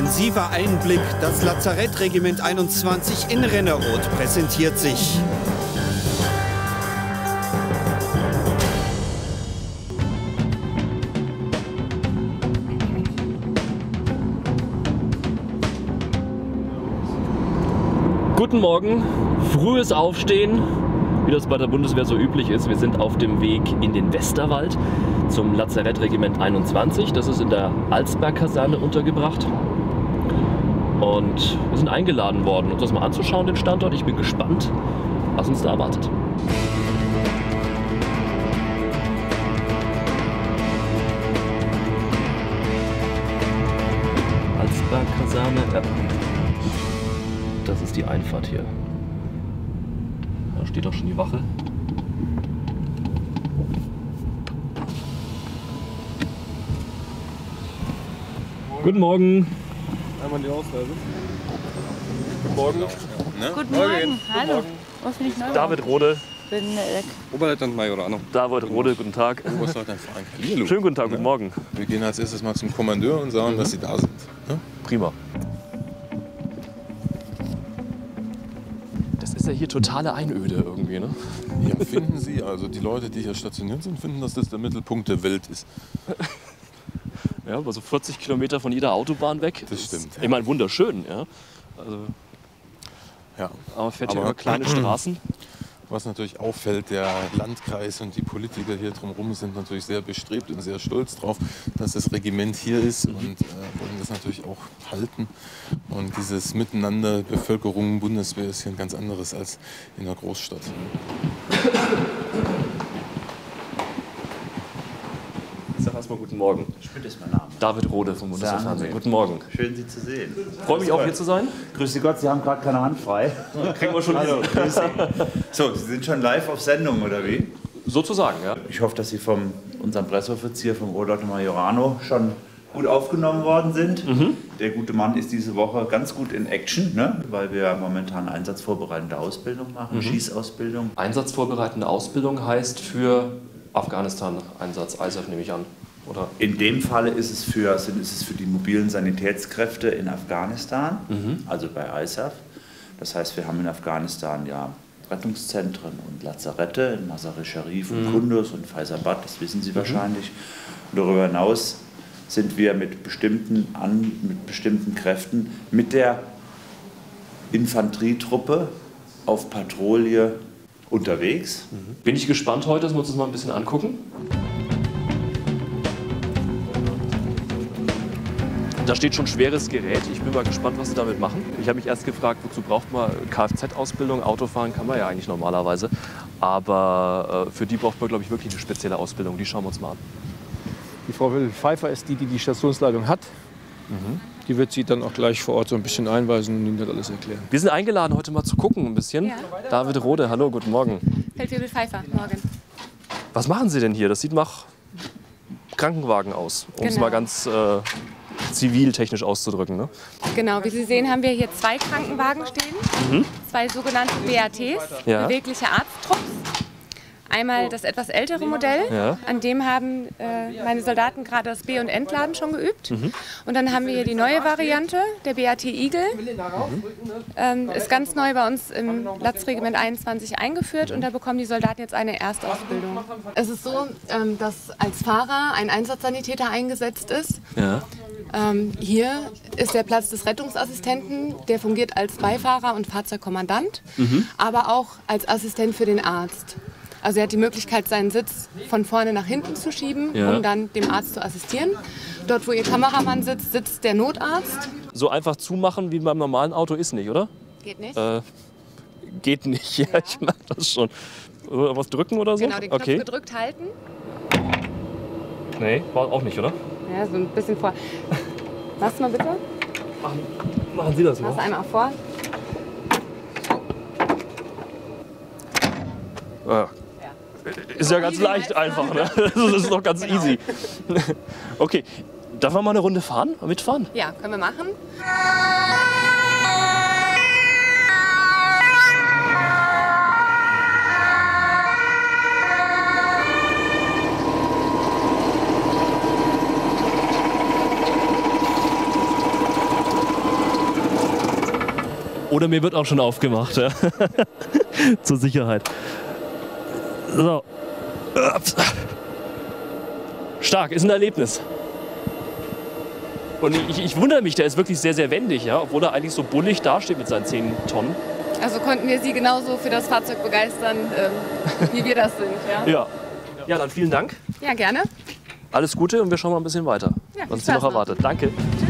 Intensiver Einblick, das Lazarettregiment 21 in Renneroth präsentiert sich. Guten Morgen, frühes Aufstehen, wie das bei der Bundeswehr so üblich ist. Wir sind auf dem Weg in den Westerwald zum Lazarettregiment 21. Das ist in der Alsberg-Kaserne untergebracht. Und wir sind eingeladen worden, uns das mal anzuschauen, den Standort. Ich bin gespannt, was uns da erwartet. Alsberg-Kaserne, ja. Das ist die Einfahrt hier. Da steht auch schon die Wache. Guten Morgen. Einmal die Ausreise. Guten Morgen. Guten Morgen. Hallo. Was bin ich neu? David Rode. Bin Oberleutnant Majorano. David Rode, guten Tag. Oberstleutnant Frank. Hallo. Schönen guten Tag, guten Morgen. Wir gehen als erstes mal zum Kommandeur und sagen, dass Sie da sind. Ja? Prima. Das ist ja hier totale Einöde irgendwie, ne? Ja, finden Sie, also die Leute, die hier stationiert sind, finden, dass das der Mittelpunkt der Welt ist. Ja, aber so 40 Kilometer von jeder Autobahn weg. Das stimmt. Ich meine, wunderschön, ja. Also, ja. aber man fährt hier über kleine Straßen. Was natürlich auffällt, der Landkreis und die Politiker hier drumherum sind natürlich sehr bestrebt und sehr stolz drauf, dass das Regiment hier ist und wollen das natürlich auch halten. Und dieses Miteinander Bevölkerung, Bundeswehr ist hier ein ganz anderes als in der Großstadt. Ich sag erstmal guten Morgen. Schmidt ist mein Name. David Rode vom Bundeswehrfernsehen. Guten Morgen. Schön, Sie zu sehen. Freue mich auch hier zu sein. Grüß Sie Gott, Sie haben gerade keine Hand frei. Kriegen wir schon Hallo, grüß Sie. So, Sie sind schon live auf Sendung, oder wie? Sozusagen, ja. Ich hoffe, dass Sie von unserem Presseoffizier, vom Oberleutnant Majorano, schon gut aufgenommen worden sind. Der gute Mann ist diese Woche ganz gut in Action, ne? Weil wir momentan einsatzvorbereitende Ausbildung machen, Schießausbildung. Einsatzvorbereitende Ausbildung heißt für Afghanistan-Einsatz, ISAF nehme ich an, oder? In dem Falle ist es für die mobilen Sanitätskräfte in Afghanistan, also bei ISAF. Das heißt, wir haben in Afghanistan ja Rettungszentren und Lazarette in Mazar-e-Sharif und Kunduz und Faizabad, das wissen Sie wahrscheinlich. Und darüber hinaus sind wir mit bestimmten Kräften mit der Infanterietruppe auf Patrouille unterwegs. Bin ich gespannt heute, dass wir uns das mal ein bisschen angucken. Da steht schon schweres Gerät. Ich bin mal gespannt, was Sie damit machen. Ich habe mich erst gefragt, wozu braucht man Kfz-Ausbildung? Autofahren kann man ja eigentlich normalerweise. Aber für die braucht man, glaube ich, wirklich eine spezielle Ausbildung. Die schauen wir uns mal an. Die Frau Will-Pfeiffer ist die die Stationsleitung hat. Die wird Sie dann auch gleich vor Ort so ein bisschen einweisen und Ihnen das alles erklären. Wir sind eingeladen, heute mal zu gucken ein bisschen. Ja. David Rode, hallo, guten Morgen. Feldwebel Pfeiffer, morgen. Was machen Sie denn hier? Das sieht nach Krankenwagen aus, um es Genau. mal ganz ziviltechnisch auszudrücken. Ne? Genau, wie Sie sehen, haben wir hier 2 Krankenwagen stehen. 2 sogenannte BATs, Ja. bewegliche Arzttrupps. Einmal das etwas ältere Modell, Ja. an dem haben meine Soldaten gerade das B- und Entladen schon geübt. Und dann haben wir hier die neue Variante, der BAT Eagle. Ist ganz neu bei uns im Lazarettregiment 21 eingeführt und da bekommen die Soldaten jetzt eine Erstausbildung. Es ist so, dass als Fahrer ein Einsatzsanitäter eingesetzt ist. Ja. Hier ist der Platz des Rettungsassistenten, der fungiert als Beifahrer und Fahrzeugkommandant, aber auch als Assistent für den Arzt. Also er hat die Möglichkeit, seinen Sitz von vorne nach hinten zu schieben, Ja. um dann dem Arzt zu assistieren. Dort, wo Ihr Kameramann sitzt, sitzt der Notarzt. So einfach zumachen wie beim normalen Auto ist nicht, oder? Geht nicht. Geht nicht, ja, ich merke das schon. Was drücken oder so? Genau, den Knopf Okay. gedrückt halten. Nee, war auch nicht, oder? Ja, so ein bisschen vor. Machst du mal bitte? Machen Sie das Machst mal. du einmal vor. Ja. Ist ja ganz easy, leicht weißt du? einfach, ne? Das ist doch ganz easy. Okay, darf man mal eine Runde fahren? Mitfahren? Ja, können wir machen. Oder mir wird auch schon aufgemacht, ja. Zur Sicherheit. So. Stark, ist ein Erlebnis. Und ich wundere mich, der ist wirklich sehr, sehr wendig, ja, obwohl er eigentlich so bullig dasteht mit seinen 10 Tonnen. Also konnten wir Sie genauso für das Fahrzeug begeistern, wie wir das sind. Ja? Ja, dann vielen Dank. Ja, gerne. Alles Gute und wir schauen mal ein bisschen weiter, Ja, was uns hier noch erwartet. Danke.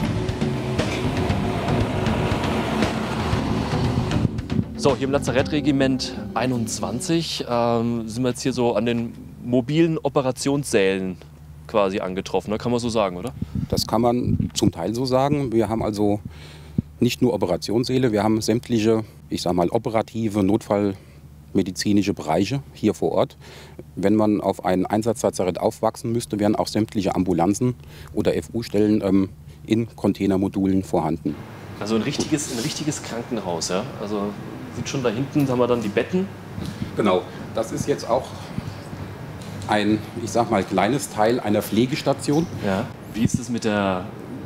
So, hier im Lazarettregiment 21 sind wir jetzt hier so an den mobilen Operationssälen quasi angetroffen, ne? Kann man so sagen, oder? Das kann man zum Teil so sagen. Wir haben also nicht nur Operationssäle, wir haben sämtliche, ich sag mal, operative, notfallmedizinische Bereiche hier vor Ort. Wenn man auf ein Einsatzlazarett aufwachsen müsste, wären auch sämtliche Ambulanzen oder FU-Stellen in Containermodulen vorhanden. Also ein richtiges Krankenhaus, ja? Also sieht schon da hinten, haben wir dann die Betten. Genau, das ist jetzt auch ein, ich sag mal, kleines Teil einer Pflegestation. Ja. Wie ist es mit der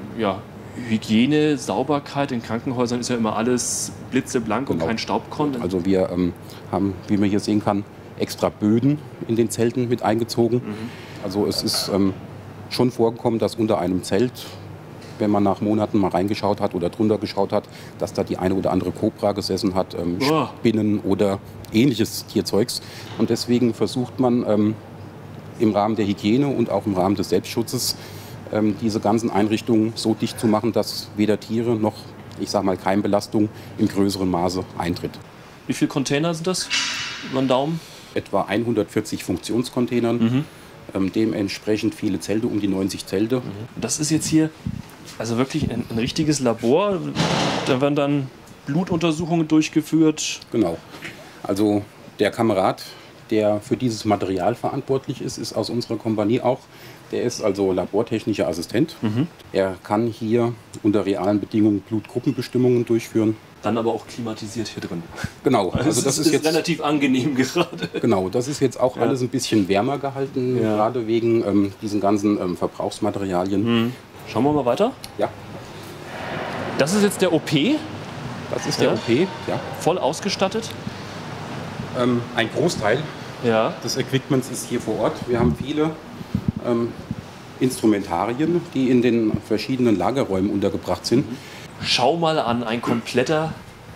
Hygiene, Sauberkeit? In Krankenhäusern ist ja immer alles blitzeblank und kein Staubkorn. Also wir haben, wie man hier sehen kann, extra Böden in den Zelten mit eingezogen. Also es ist schon vorgekommen, dass unter einem Zelt, wenn man nach Monaten mal reingeschaut hat oder drunter geschaut hat, dass da die eine oder andere Kobra gesessen hat, Spinnen oder ähnliches Tierzeugs. Und deswegen versucht man im Rahmen der Hygiene und auch im Rahmen des Selbstschutzes diese ganzen Einrichtungen so dicht zu machen, dass weder Tiere noch, ich sag mal, Keimbelastung im größeren Maße eintritt. Wie viele Container sind das über den Daumen? Etwa 140 Funktionscontainern, dementsprechend viele Zelte, um die 90 Zelte. Das ist jetzt hier also wirklich ein richtiges Labor. Da werden dann Blutuntersuchungen durchgeführt. Genau. Also der Kamerad, der für dieses Material verantwortlich ist, ist aus unserer Kompanie auch. Der ist also labortechnischer Assistent. Er kann hier unter realen Bedingungen Blutgruppenbestimmungen durchführen. Dann aber auch klimatisiert hier drin. Genau. Also das ist jetzt relativ angenehm gerade. Genau, das ist jetzt auch alles ein bisschen wärmer gehalten, gerade wegen diesen ganzen Verbrauchsmaterialien. Schauen wir mal weiter. Ja. Das ist jetzt der OP. Das ist der OP, ja. Voll ausgestattet. Ein Großteil des Equipments ist hier vor Ort. Wir haben viele Instrumentarien, die in den verschiedenen Lagerräumen untergebracht sind. Schau mal an, ein kompletter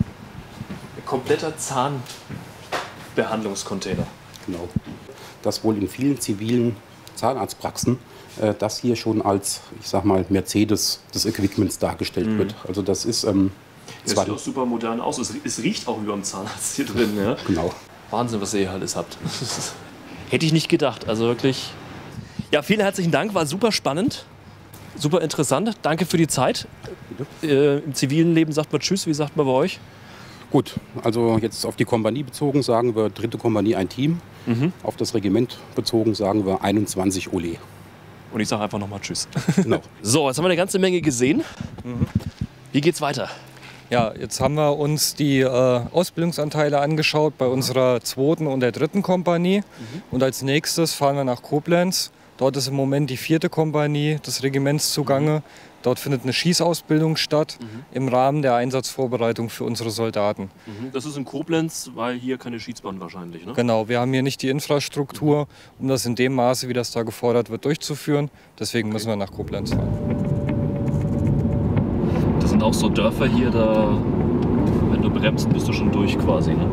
Zahnbehandlungscontainer. Genau. Das wohl in vielen zivilen Zahnarztpraxen das hier schon als, ich sag mal, Mercedes des Equipments dargestellt wird. Also das ist das sieht auch super modern aus. Es riecht auch wie beim Zahnarzt hier drin. Ja? Genau. Wahnsinn, was ihr hier alles habt. Hätte ich nicht gedacht. Also wirklich. Ja, vielen herzlichen Dank. War super spannend. Super interessant. Danke für die Zeit. Im zivilen Leben sagt man Tschüss. Wie sagt man bei euch? Gut, also jetzt auf die Kompanie bezogen sagen wir 3. Kompanie ein Team. Auf das Regiment bezogen sagen wir 21 Ole. Und ich sage einfach nochmal Tschüss. Genau. So, jetzt haben wir eine ganze Menge gesehen. Wie geht's weiter? Ja, jetzt haben wir uns die Ausbildungsanteile angeschaut bei unserer 2. und der 3. Kompanie. Und als nächstes fahren wir nach Koblenz. Dort ist im Moment die 4. Kompanie des Regiments zugange. Dort findet eine Schießausbildung statt im Rahmen der Einsatzvorbereitung für unsere Soldaten. Das ist in Koblenz, weil hier keine Schießbahn wahrscheinlich, ne? Genau, wir haben hier nicht die Infrastruktur, um das in dem Maße, wie das da gefordert wird, durchzuführen. Deswegen müssen wir nach Koblenz fahren. Das sind auch so Dörfer hier, da, wenn du bremst, bist du schon durch quasi, ne?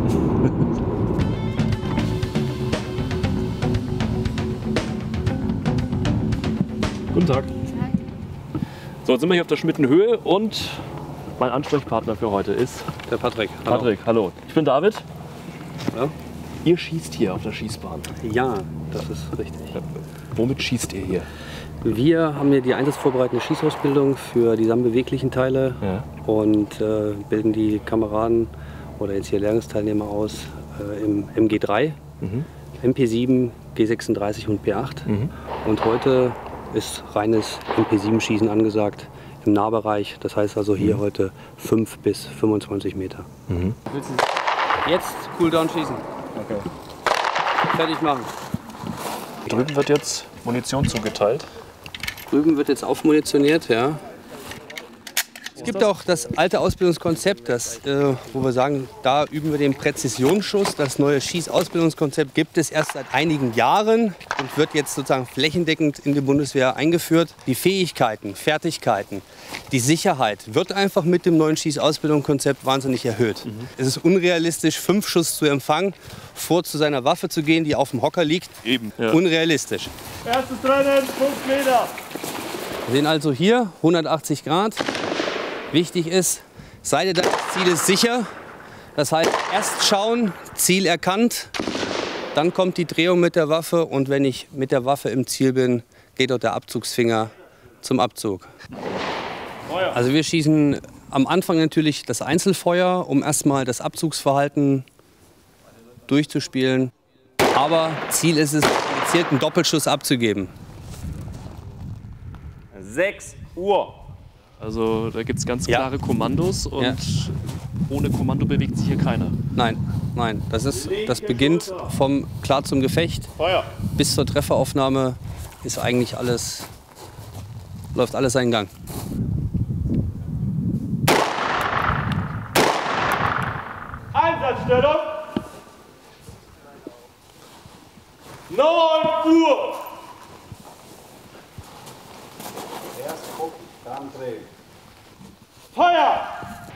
Guten Tag. So, jetzt sind wir hier auf der Schmittenhöhe und mein Ansprechpartner für heute ist der Patrick. Patrick, hallo. Ich bin David. Ja. Ihr schießt hier auf der Schießbahn. Ja, das ist richtig. Ja. Womit schießt ihr hier? Wir haben hier die einsatzvorbereitende Schießausbildung für die sammbeweglichen Teile und bilden die Kameraden oder jetzt hier Lehrungsteilnehmer aus im MG3, MP7, G36 und P8. Und heute ist reines MP7-Schießen angesagt im Nahbereich. Das heißt also hier heute 5 bis 25 Meter. Jetzt Cooldown schießen. Okay. Fertig machen. Drüben wird jetzt Munition zugeteilt. Drüben wird jetzt aufmunitioniert, ja. Es gibt auch das alte Ausbildungskonzept, wo wir sagen, da üben wir den Präzisionsschuss. Das neue Schießausbildungskonzept gibt es erst seit einigen Jahren und wird jetzt sozusagen flächendeckend in die Bundeswehr eingeführt. Die Fähigkeiten, Fertigkeiten, die Sicherheit wird einfach mit dem neuen Schießausbildungskonzept wahnsinnig erhöht. Es ist unrealistisch, 5 Schuss zu empfangen, zu seiner Waffe zu gehen, die auf dem Hocker liegt. Eben. Ja. Unrealistisch. Erstes Rennen, 5 Meter. Wir sehen also hier 180 Grad. Wichtig ist, Seite deines Zieles sicher. Das heißt, erst schauen, Ziel erkannt, dann kommt die Drehung mit der Waffe und wenn ich mit der Waffe im Ziel bin, geht auch der Abzugsfinger zum Abzug. Also wir schießen am Anfang natürlich das Einzelfeuer, um erstmal das Abzugsverhalten durchzuspielen. Aber Ziel ist es, einen gezielten Doppelschuss abzugeben. 6 Uhr. Also da gibt es ganz klare Kommandos und ohne Kommando bewegt sich hier keiner. Nein, nein. Das beginnt vom Klar zum Gefecht bis zur Trefferaufnahme ist eigentlich läuft alles seinen Gang. Einsatzstellung. 9 Uhr. Erst gucken, dann drehen. Feuer!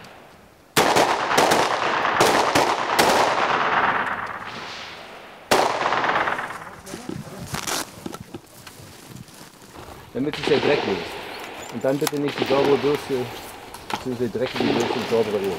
Damit sich der Dreck löst. Und dann bitte nicht die saubere Bürste, bzw. die dreckige Bürste und saubere Öl.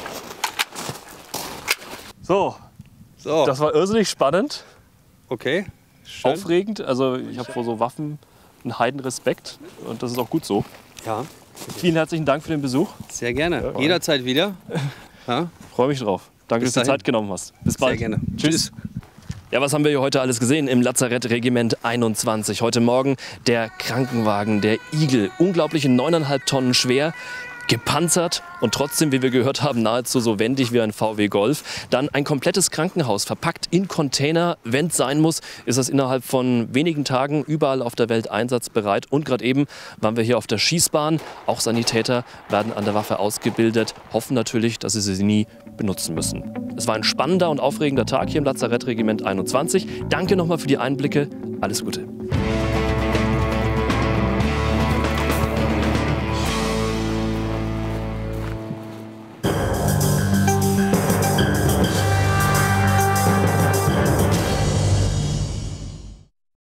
So, das war irrsinnig spannend. Okay. Schön. Aufregend. Also ich habe vor so Waffen einen Heidenrespekt und das ist auch gut so. Ja. Vielen herzlichen Dank für den Besuch. Sehr gerne. Jederzeit wieder. Ja. Freue mich drauf. Danke, dass du Zeit genommen hast. Bis bald. Sehr gerne. Tschüss. Ja, was haben wir hier heute alles gesehen im Lazarettregiment 21? Heute Morgen der Krankenwagen, der Igel, unglaubliche 9,5 Tonnen schwer, gepanzert und trotzdem, wie wir gehört haben, nahezu so wendig wie ein VW Golf. Dann ein komplettes Krankenhaus, verpackt in Container. Wenn es sein muss, ist das innerhalb von wenigen Tagen überall auf der Welt einsatzbereit. Und gerade eben waren wir hier auf der Schießbahn. Auch Sanitäter werden an der Waffe ausgebildet, hoffen natürlich, dass sie nie benutzen müssen. Es war ein spannender und aufregender Tag hier im Lazarettregiment 21. Danke nochmal für die Einblicke. Alles Gute.